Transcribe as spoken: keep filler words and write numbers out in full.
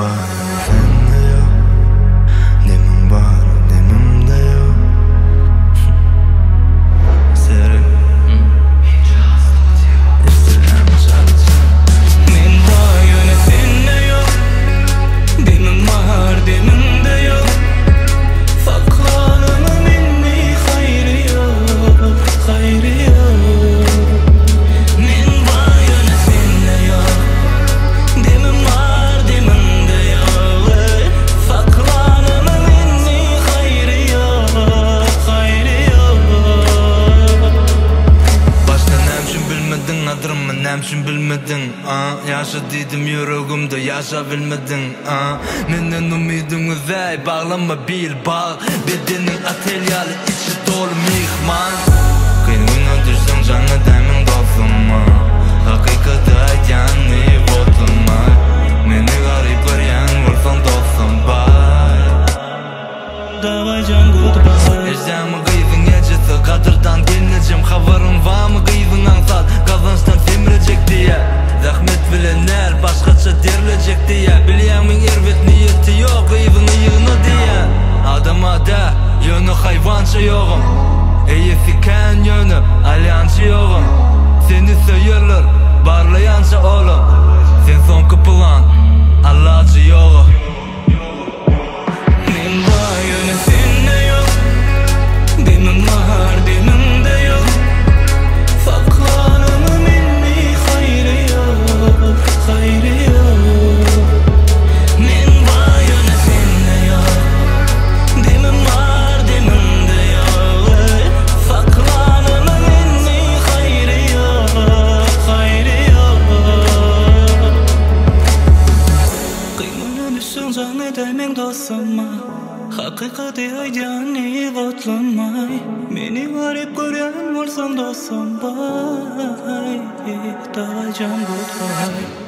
Nämşin bilmedin, ah yaşa dedim yüreğimde yaşa bilmedin, ah menden umidin uzay bağlama bil bağ bedenin atelyalı içi dolu mihman kıyın güne düşsün canı demin dostuma hakikati aytan iyi botulma meni garip göryen vursan dostum bay davay can goodbye Ejdermi kıyın gecesi kadırdan dinleyeceğim haberim var mı kıyın ansat kazançtan semirecek diye zahmet bilenler başkaça derilecek diye bilyemin ervet niyeti yok kıyın yığını diye adama da yönü hayvança yoğum iyi fiken yönü alyançı yoğum seni söyürler barlayança oğlum sen son kıpılan Allah'cı yoğum men var yönü sende yok demim var demim de yok faklanımı minni hayrı yok hayrı yok men var yönü sende yok demim var demim de yok faklanımı minni hayrı yok hayrı yok kıymına düşsün canı demen dostuma hakikati aydan iyi botlanmay meni garip göryen olsan dostum bay davay can goodbye